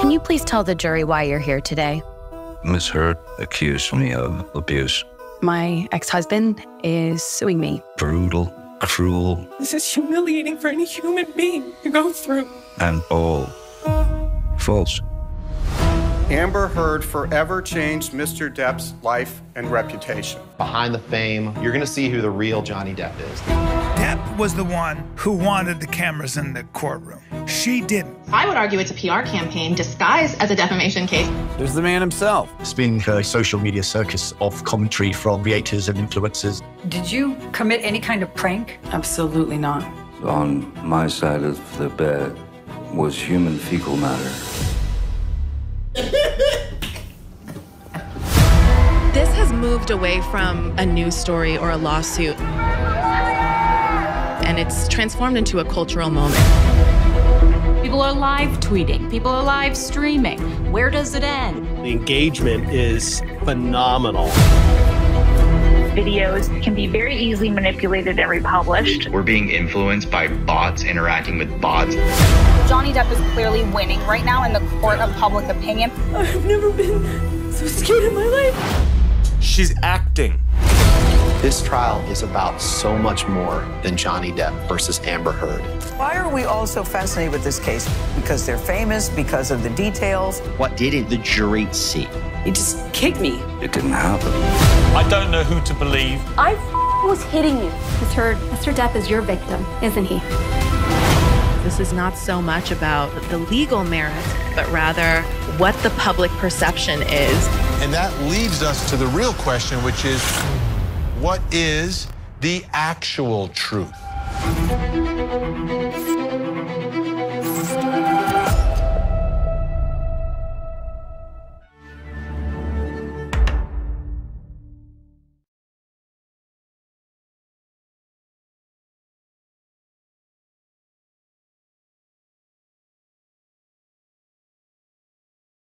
Can you please tell the jury why you're here today? Ms. Heard accused me of abuse. My ex-husband is suing me. Brutal, cruel, This is humiliating for any human being to go through. and all false. Amber Heard forever changed Mr. Depp's life and reputation. Behind the fame, you're gonna see who the real Johnny Depp is. Depp was the one who wanted the cameras in the courtroom. She didn't. I would argue it's a PR campaign disguised as a defamation case. There's the man himself. It's been a social media circus of commentary from creators and influencers. Did you commit any kind of prank? Absolutely not. On my side of the bed was human fecal matter. This has moved away from a news story or a lawsuit, and it's transformed into a cultural moment. People are live tweeting. People are live streaming. Where does it end? The engagement is phenomenal. Videos can be very easily manipulated and republished. We're being influenced by bots interacting with bots. Johnny Depp is clearly winning right now in the court of public opinion. I've never been so scared in my life. She's acting. This trial is about so much more than Johnny Depp versus Amber Heard. Why are we all so fascinated with this case? Because they're famous, because of the details. What didn't the jury see? He just kicked me. It didn't happen. I don't know who to believe. I was hitting you. Ms. Heard, Mr. Depp is your victim, isn't he? This is not so much about the legal merit, but rather what the public perception is. And that leads us to the real question, which is, what is the actual truth?